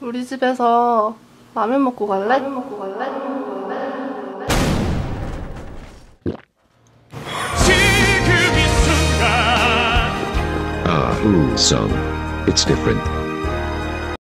우리 집에서 라면 먹고 갈래? Ah, song. It's different.